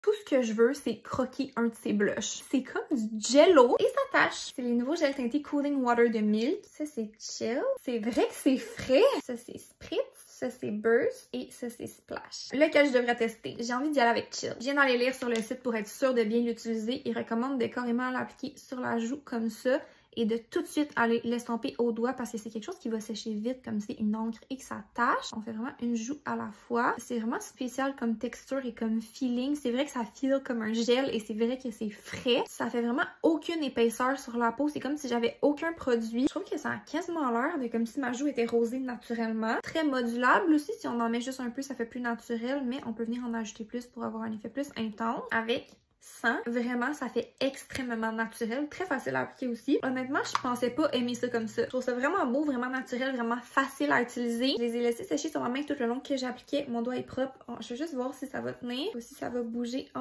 Tout ce que je veux, c'est croquer un de ces blushs. C'est comme du jello et ça tâche. C'est les nouveaux gels teintés Cooling Water de Milk. Ça, c'est Chill. C'est vrai que c'est frais. Ça, c'est Spritz. Ça, c'est Burst. Et ça, c'est Splash. Lequel je devrais tester? J'ai envie d'y aller avec Chill. Je viens d'aller lire sur le site pour être sûre de bien l'utiliser. Ils recommandent de carrément l'appliquer sur la joue comme ça. Et de tout de suite aller l'estomper au doigt parce que c'est quelque chose qui va sécher vite comme c'est une encre et que ça tâche. On fait vraiment une joue à la fois. C'est vraiment spécial comme texture et comme feeling. C'est vrai que ça feel comme un gel et c'est vrai que c'est frais. Ça fait vraiment aucune épaisseur sur la peau. C'est comme si j'avais aucun produit. Je trouve que ça a quasiment l'air de comme si ma joue était rosée naturellement. Très modulable aussi. Si on en met juste un peu, ça fait plus naturel. Mais on peut venir en ajouter plus pour avoir un effet plus intense. Avec vraiment, ça fait extrêmement naturel, très facile à appliquer aussi. Honnêtement, je pensais pas aimer ça comme ça. Je trouve ça vraiment beau, vraiment naturel, vraiment facile à utiliser. Je les ai laissés sécher sur ma main tout le long que j'appliquais. Mon doigt est propre. Je vais juste voir si ça va tenir ou si ça va bouger.